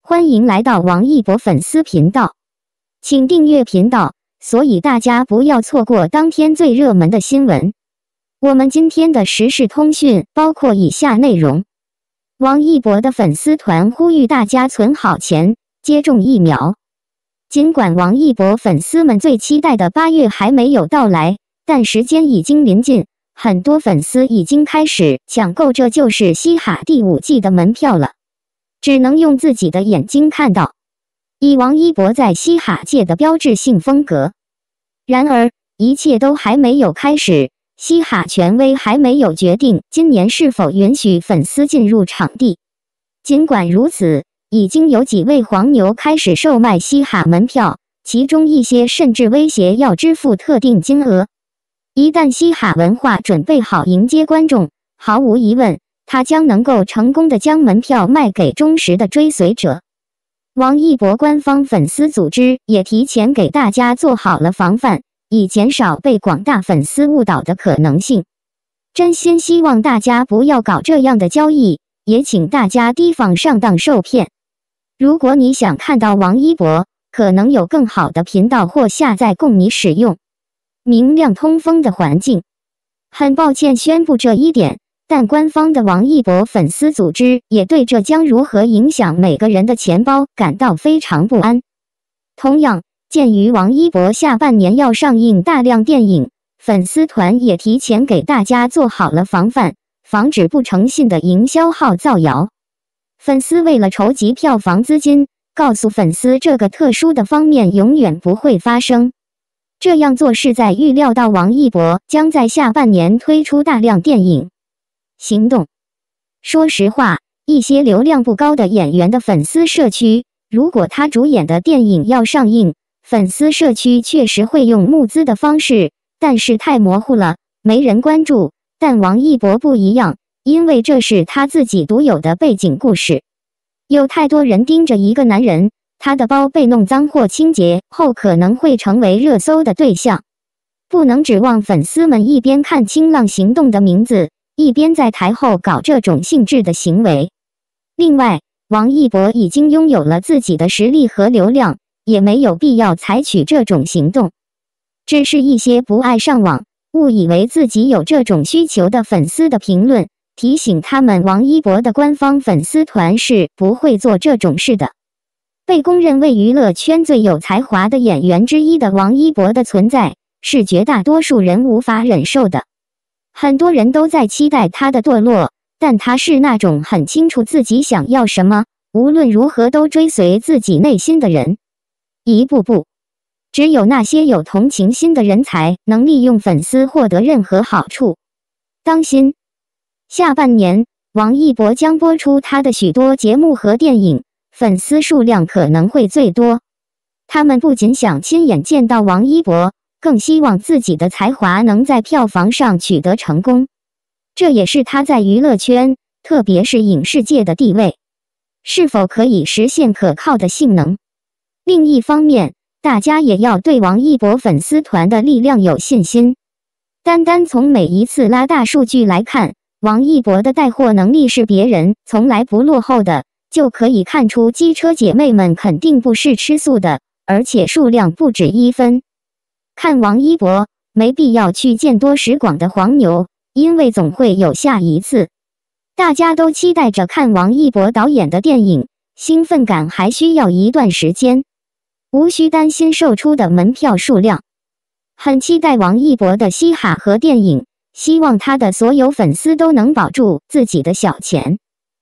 欢迎来到王一博粉丝频道，请订阅频道，所以大家不要错过当天最热门的新闻。我们今天的时事通讯包括以下内容：王一博的粉丝团呼吁大家存好钱，接种疫苗。尽管王一博粉丝们最期待的8月还没有到来，但时间已经临近，很多粉丝已经开始抢购这就是西哈第5季的门票了。只能用自己的眼睛看到，以王一博在西哈界的标志性风格。然而，一切都还没有开始，西哈权威还没有决定今年是否允许粉丝进入场地。尽管如此，已经有几位黄牛开始售卖西哈门票，其中一些甚至威胁要支付特定金额。一旦西哈文化准备好迎接观众，毫无疑问，他将能够成功地将门票卖给忠实的追随者。王一博官方粉丝组织也提前给大家做好了防范，以减少被广大粉丝误导的可能性。真心希望大家不要搞这样的交易，也请大家提防上当受骗。如果你想看到王一博，可能有更好的频道或下载供你使用。明亮通风的环境。很抱歉宣布这一点，但官方的王一博粉丝组织也对这将如何影响每个人的钱包感到非常不安。同样，鉴于王一博下半年要上映大量电影，粉丝团也提前给大家做好了防范，防止不诚信的营销号造谣。粉丝为了筹集票房资金，告诉粉丝这个特殊的方面永远不会发生。这样做是在预料到王一博将在下半年推出大量电影。行动。说实话，一些流量不高的演员的粉丝社区，如果他主演的电影要上映，粉丝社区确实会用募资的方式，但是太模糊了，没人关注。但王一博不一样，因为这是他自己独有的背景故事。有太多人盯着一个男人，他的包被弄脏或清洁后可能会成为热搜的对象。不能指望粉丝们一边看清浪行动的名字，一边在台后搞这种性质的行为。另外，王一博已经拥有了自己的实力和流量，也没有必要采取这种行动。只是一些不爱上网，误以为自己有这种需求的粉丝的评论，提醒他们王一博的官方粉丝团是不会做这种事的。被公认为娱乐圈最有才华的演员之一的王一博的存在，是绝大多数人无法忍受的。很多人都在期待他的堕落，但他是那种很清楚自己想要什么，无论如何都追随自己内心的人。一步步，只有那些有同情心的人才能利用粉丝获得任何好处。当心，下半年，王一博将播出他的许多节目和电影，粉丝数量可能会最多。他们不仅想亲眼见到王一博，更希望自己的才华能在票房上取得成功，这也是他在娱乐圈，特别是影视界的地位，是否可以实现可靠的性能。另一方面，大家也要对王一博粉丝团的力量有信心。单单从每一次拉大数据来看，王一博的带货能力是别人从来不落后的，就可以看出机车姐妹们肯定不是吃素的，而且数量不止1分。看王一博，没必要去见多识广的黄牛，因为总会有下一次。大家都期待着看王一博导演的电影，兴奋感还需要一段时间，无需担心售出的门票数量。很期待王一博的嘻哈和电影，希望他的所有粉丝都能保住自己的小钱。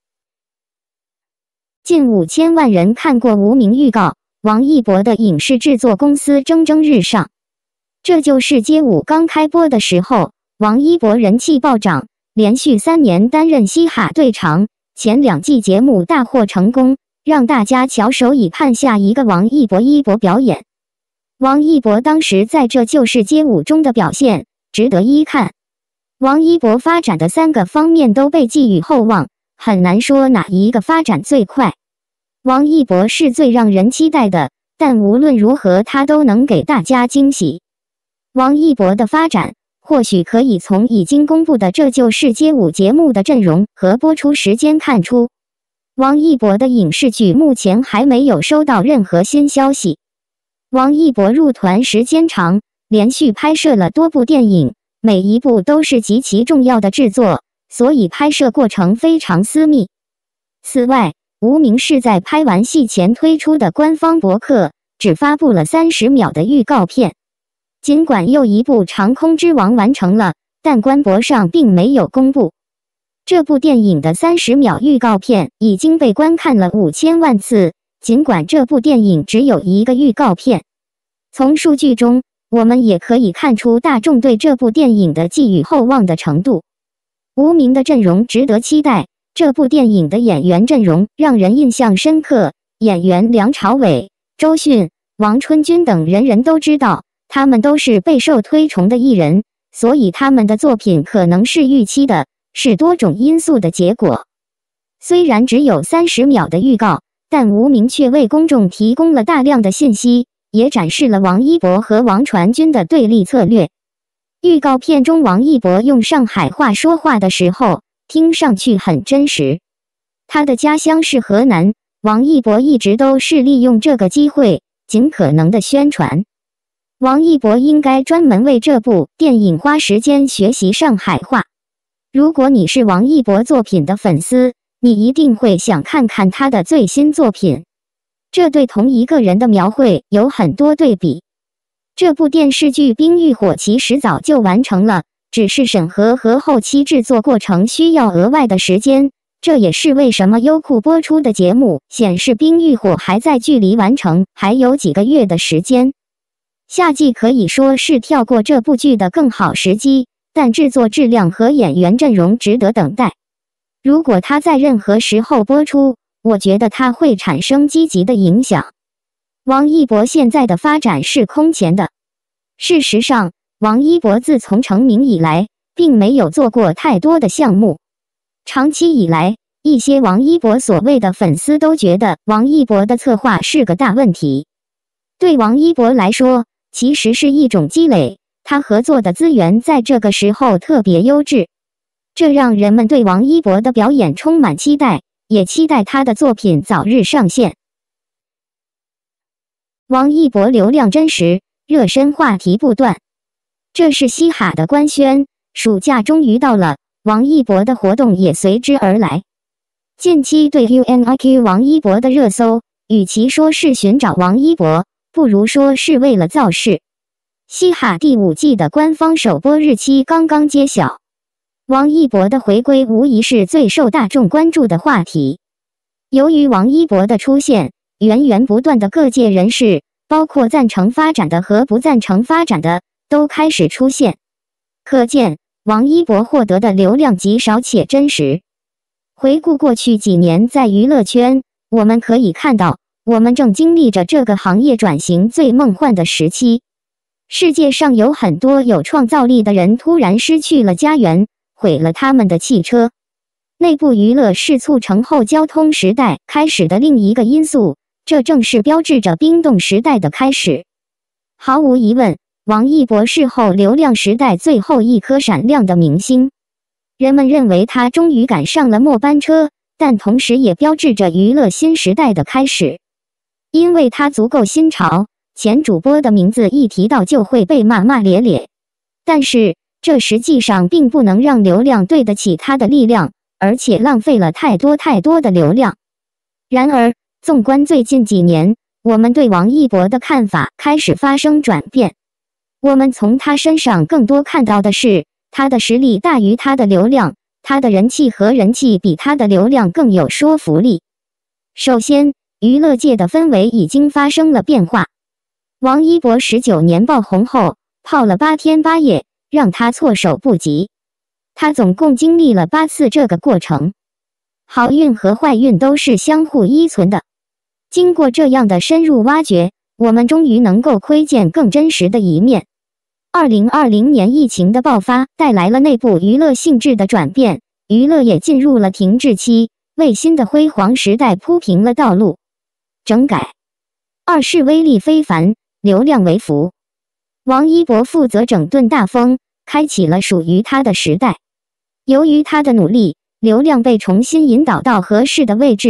近5000万人看过无名预告，王一博的影视制作公司蒸蒸日上。这就是街舞刚开播的时候，王一博人气暴涨，连续3年担任嘻哈队长，前2季节目大获成功，让大家翘首以盼下一个王一博表演。王一博当时在这就是街舞中的表现值得一看。王一博发展的3个方面都被寄予厚望，很难说哪一个发展最快。王一博是最让人期待的，但无论如何他都能给大家惊喜。王一博的发展，或许可以从已经公布的这就是街舞节目的阵容和播出时间看出。 王一博的影视剧目前还没有收到任何新消息。王一博入团时间长，连续拍摄了多部电影，每一部都是极其重要的制作，所以拍摄过程非常私密。此外，无名是在拍完戏前推出的官方博客，只发布了30秒的预告片。尽管又一部《长空之王》完成了，但官博上并没有公布。这部电影的30秒预告片已经被观看了5000万次，尽管这部电影只有一个预告片。从数据中，我们也可以看出大众对这部电影的寄予厚望的程度。无名的阵容值得期待，这部电影的演员阵容让人印象深刻，演员梁朝伟、周迅、王春军等人人都知道，他们都是备受推崇的艺人，所以他们的作品可能是预期的，是多种因素的结果。虽然只有30秒的预告，但无名却为公众提供了大量的信息，也展示了王一博和王传君的对立策略。预告片中王一博用上海话说话的时候，听上去很真实。他的家乡是河南，王一博一直都是利用这个机会，尽可能的宣传。王一博应该专门为这部电影花时间学习上海话。如果你是王一博作品的粉丝，你一定会想看看他的最新作品。这对同一个人的描绘有很多对比。这部电视剧《冰与火》其实早就完成了，只是审核和后期制作过程需要额外的时间。这也是为什么优酷播出的节目显示《冰与火》还在距离完成还有几个月的时间。夏季可以说是跳过这部剧的更好时机，但制作质量和演员阵容值得等待。如果它在任何时候播出，我觉得它会产生积极的影响。王一博现在的发展是空前的。事实上，王一博自从成名以来，并没有做过太多的项目。长期以来，一些王一博所谓的粉丝都觉得王一博的策划是个大问题。对王一博来说，其实是一种积累，他合作的资源在这个时候特别优质，这让人们对王一博的表演充满期待，也期待他的作品早日上线。王一博流量真实，热身话题不断。这是嘻哈的官宣，暑假终于到了，王一博的活动也随之而来。近期对 UNIQ 王一博的热搜，与其说是寻找王一博，不如说是为了造势。嘻哈第5季的官方首播日期刚刚揭晓，王一博的回归无疑是最受大众关注的话题。由于王一博的出现，源源不断的各界人士，包括赞成发展的和不赞成发展的，都开始出现。可见，王一博获得的流量极少且真实。回顾过去几年在娱乐圈，我们可以看到，我们正经历着这个行业转型最梦幻的时期。世界上有很多有创造力的人突然失去了家园，毁了他们的汽车。内部娱乐是促成后交通时代开始的另一个因素，这正是标志着冰冻时代的开始。毫无疑问，王一博是后流量时代最后一颗闪亮的明星。人们认为他终于赶上了末班车，但同时也标志着娱乐新时代的开始。因为他足够新潮，前主播的名字一提到就会被骂咧咧。但是，这实际上并不能让流量对得起他的力量，而且浪费了太多的流量。然而，纵观最近几年，我们对王一博的看法开始发生转变。我们从他身上更多看到的是，他的实力大于他的流量，他的人气和人气比他的流量更有说服力。首先，娱乐界的氛围已经发生了变化。王一博19年爆红后，泡了8天8夜，让他措手不及。他总共经历了8次这个过程，好运和坏运都是相互依存的。经过这样的深入挖掘，我们终于能够窥见更真实的一面。2020年疫情的爆发带来了内部娱乐性质的转变，娱乐也进入了停滞期，为新的辉煌时代铺平了道路。整改2是威力非凡，流量为福。王一博负责整顿大风，开启了属于他的时代。由于他的努力，流量被重新引导到合适的位置，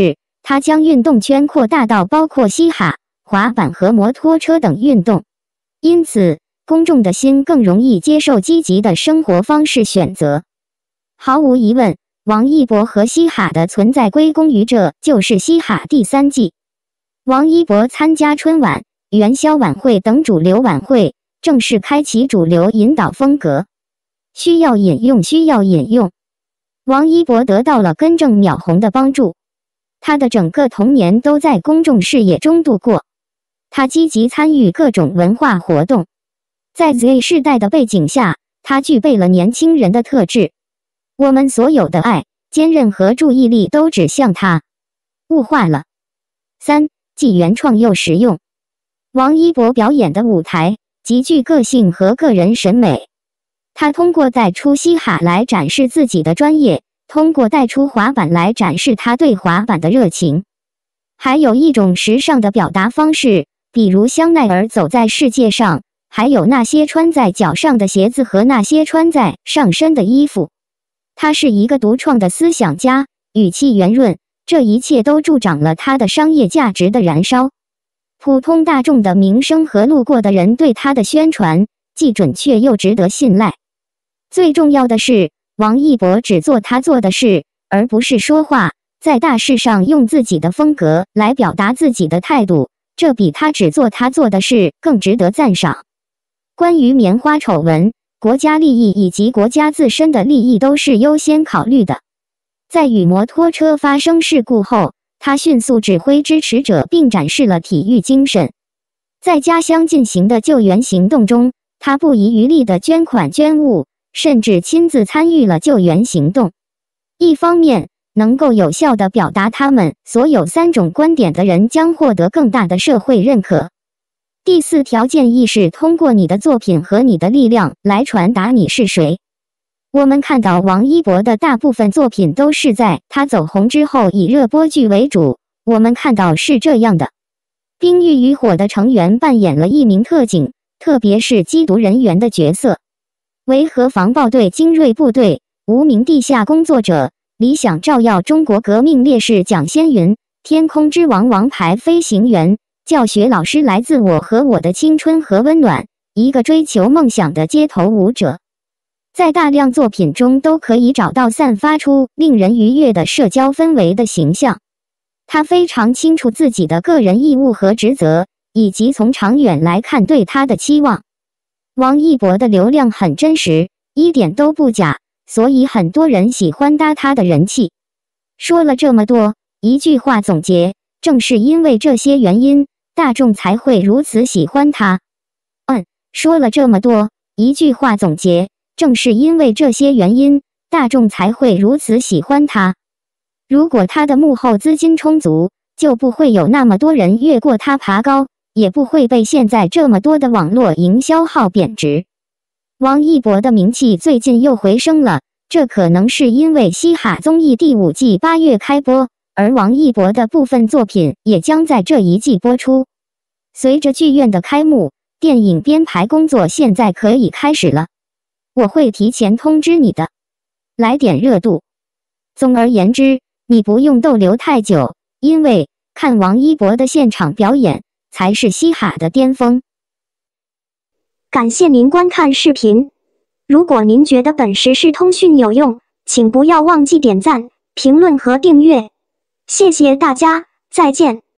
他将运动圈扩大到包括嘻哈、滑板和摩托车等运动，因此公众的心更容易接受积极的生活方式选择。毫无疑问，王一博和嘻哈的存在归功于这就是嘻哈第3季。王一博参加春晚、元宵晚会等主流晚会，正式开启主流引导风格。需要引用。王一博得到了根正秒红的帮助，他的整个童年都在公众视野中度过。他积极参与各种文化活动，在 Z 世代的背景下，他具备了年轻人的特质。我们所有的爱、坚韧和注意力都指向他。物化了。3. 既原创又实用。王一博表演的舞台极具个性和个人审美。他通过带出嘻哈来展示自己的专业，通过带出滑板来展示他对滑板的热情。还有一种时尚的表达方式，比如香奈儿走在世界上，还有那些穿在脚上的鞋子和那些穿在上身的衣服。他是一个独创的思想家，语气圆润，这一切都助长了他的商业价值的燃烧。普通大众的名声和路过的人对他的宣传既准确又值得信赖。最重要的是，王一博只做他做的事，而不是说话，在大事上用自己的风格来表达自己的态度，这比他只做他做的事更值得赞赏。关于棉花丑闻，国家利益以及国家自身的利益都是优先考虑的。在与摩托车发生事故后，他迅速指挥支持者并展示了体育精神。在家乡进行的救援行动中，他不遗余力地捐款捐物，甚至亲自参与了救援行动。一方面，能够有效地表达他们所有3种观点的人将获得更大的社会认可。第4条建议是通过你的作品和你的力量来传达你是谁。我们看到王一博的大部分作品都是在他走红之后以热播剧为主，我们看到是这样的。冰与渔火的成员扮演了一名特警，特别是缉毒人员的角色。维和防暴队精锐部队、无名地下工作者、理想照耀中国革命烈士蒋先云、天空之王王牌飞行员、教学老师来自我和我的青春和温暖，一个追求梦想的街头舞者。在大量作品中都可以找到散发出令人愉悦的社交氛围的形象。他非常清楚自己的个人义务和职责，以及从长远来看对他的期望。王一博的流量很真实，一点都不假，所以很多人喜欢搭他的人气。说了这么多，一句话总结，正是因为这些原因，大众才会如此喜欢他。说了这么多，一句话总结，正是因为这些原因，大众才会如此喜欢他。如果他的幕后资金充足，就不会有那么多人越过他爬高，也不会被现在这么多的网络营销号贬值。王一博的名气最近又回升了，这可能是因为嘻哈综艺第5季8月开播，而王一博的部分作品也将在这一季播出。随着剧院的开幕，电影编排工作现在可以开始了，我会提前通知你的。来点热度。总而言之，你不用逗留太久，因为看王一博的现场表演才是嘻哈的巅峰。 感谢您观看视频。如果您觉得本时事通讯有用，请不要忘记点赞、评论和订阅。谢谢大家，再见。